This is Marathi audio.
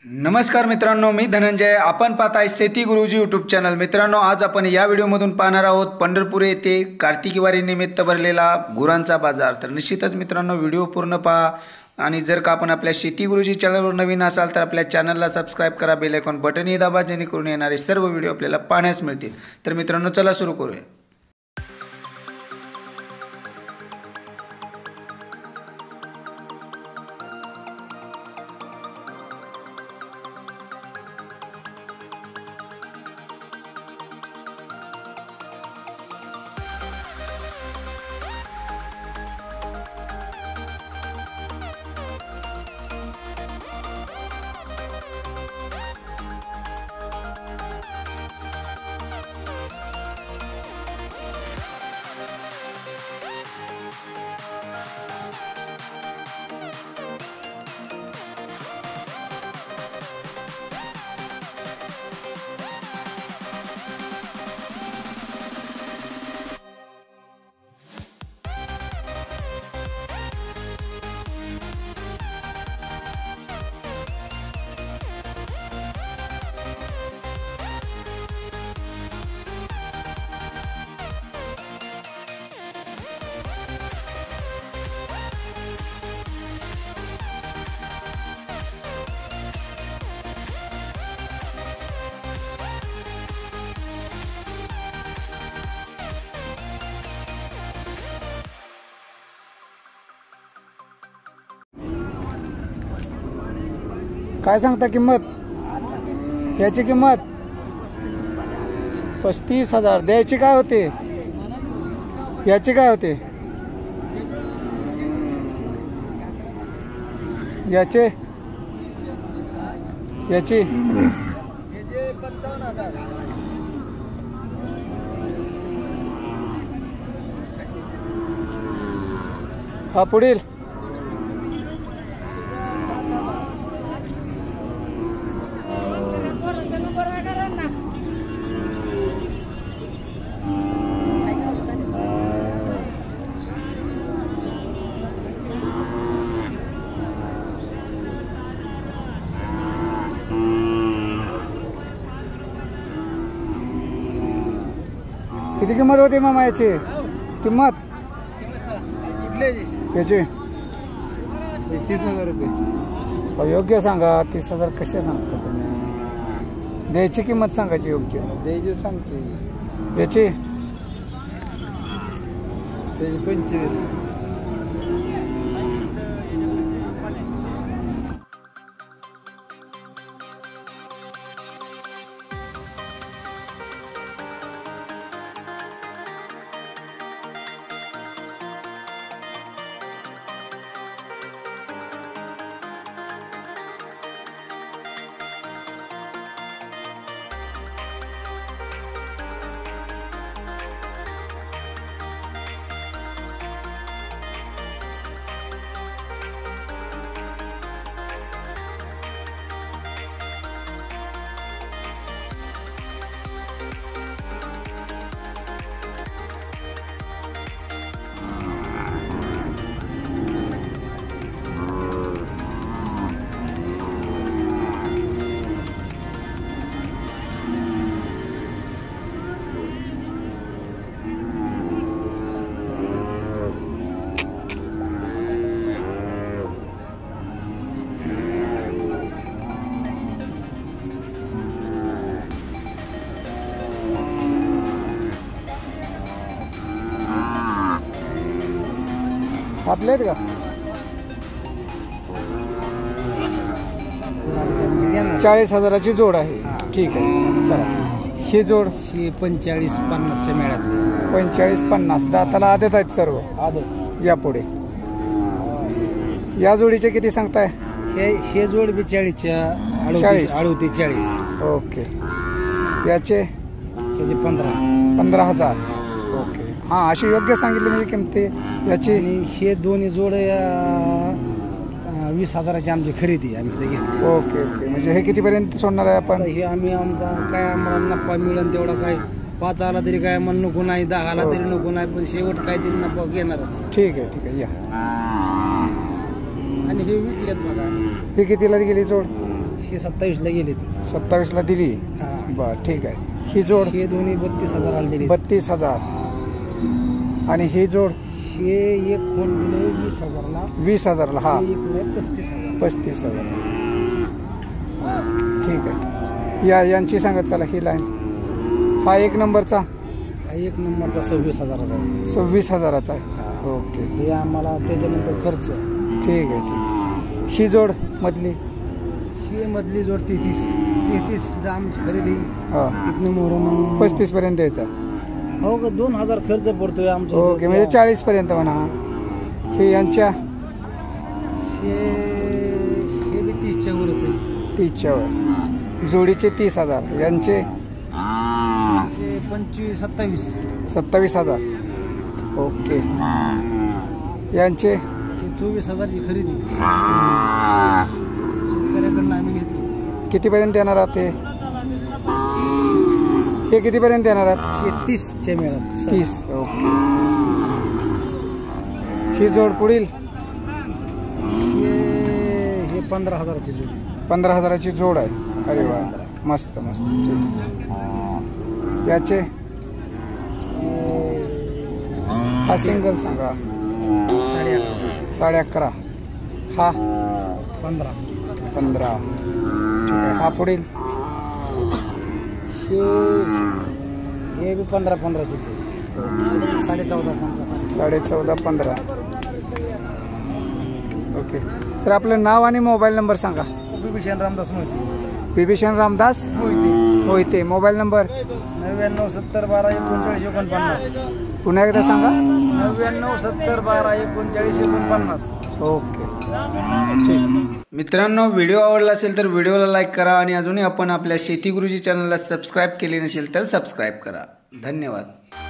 नमस्कार मित्रांनो, मी धनंजय. आपण पाहताय शेती गुरुजी यूट्यूब चॅनल. मित्रांनो, आज आपण या व्हिडिओमधून पाहणार आहोत पंढरपूर येथे कार्तिकी वारी निमित्त भरलेला गुरांचा बाजार. तर निश्चितच मित्रांनो, व्हिडिओ पूर्ण पहा आणि जर का आपण आपल्या शेती गुरुजी चॅनलवर नवीन असाल तर आपल्या चॅनलला सबस्क्राईब करा, बेल आयकॉन बटनही दाबा, जेणेकरून येणारे सर्व व्हिडिओ आपल्याला पाहण्यास मिळतील. तर मित्रांनो, चला सुरू करूया. काय सांगता किंमत? याची किंमत 35,000. द्यायची काय होते? याची काय होते? याची हा पुढील किती किंमत होती मामा याची? किंमत याची 30,000 रुपये. योग्य सांगा. 30,000 कसे सांगता तुम्ही? द्यायची किंमत सांगायची योग्य. द्यायची सांगते. याची त्याची 25. आपले आहेत का? 40,000ची जोड आहे. ठीक आहे, चला. ही जोड 45-50च्या मेळ्यातली. 45-50. दाताला आदत आहेत सर्व. आदत. यापुढे या जोडीचे किती सांगताय? हे जोड 42च्या 38-40. ओके. याचे त्याचे 15,000. ओके. हां, अशी योग्य सांगितली म्हणजे किंमती याची. आणि हे दोन्ही जोड 20,000ची आमची खरेदी आम्ही ते घेतली. Okay okay. म्हणजे हे कितीपर्यंत सोडणार आहे आपण? हे आम्ही आमचा काय आम्हाला नफा मिळेल तेवढा, काय 5 आला तरी काय आम्हाला नको नाही, 10 आला तरी नको नाही, पण शेवट काहीतरी नफा घेणारच. ठीक आहे या. आणि हे विकलेत बघा. ही कितीला गेली जोड? हे 27ला गेलेत. 27ला दिली. हा. बर ठीक आहे. ही जोड हे दोन्ही 32,000 दिले. 32,000 आणि ही जोड हे एक कोण दिले 20,000ला. 20,000ला. हा हे एक 35,000. 35,000. ठीक आहे. यांची सांगत चला ही लाईन. हा 1 नंबरचा. हा 1 नंबरचा 26,000चा आहे. 26,000चा आहे. ओके. हे आम्हाला त्याच्यानंतर खर्च. ठीक आहे. ही जोड मधली. ही मधली जोड 33 आमची खरेदी. हां इथनं मोहर मग 35 पर्यंत द्यायचा. हो का 2,000 खर्च पडतोय आमचा. ओके म्हणजे 40 पर्यंत म्हणा. हे यांच्या हे बी 30च्या वरच आहे. 30च्या वर. जोडीचे 30,000. यांचे 27,000. ओके. यांचे हे 24,000ची खरेदी शेतकऱ्याकडनं आम्ही घेतली. कितीपर्यंत येणार आहात हे कितीपर्यंत येणार आहात? 30च्या मिळत. 30. ओके. ही जोड पुढील हे 15,000ची जोड. 15,000ची जोड आहे. अरे वा मस्त मस्त. ठीक. याचे हा सिंगल सांगा. 11.5. हा 15. ठीक आहे. हा पुढील हे बी 15-15चे. 14.5 15. ओके सर आपलं नाव आणि मोबाईल नंबर सांगा. बिभीषण रामदास मोहिते. बिभीषण रामदास मोहिते. Mobile number 99 70 12 39 49. पुन्हा एकदा सांगा. 99 70 12 39 49. ओके ठीक. मित्रांनो व्हिडिओ आवडला असेल तर व्हिडिओला लाईक करा आणि अजूनही आपण आपल्या शेती गुरुजी चॅनलला सबस्क्राईब केले नसेल तर सबस्क्राईब करा. धन्यवाद.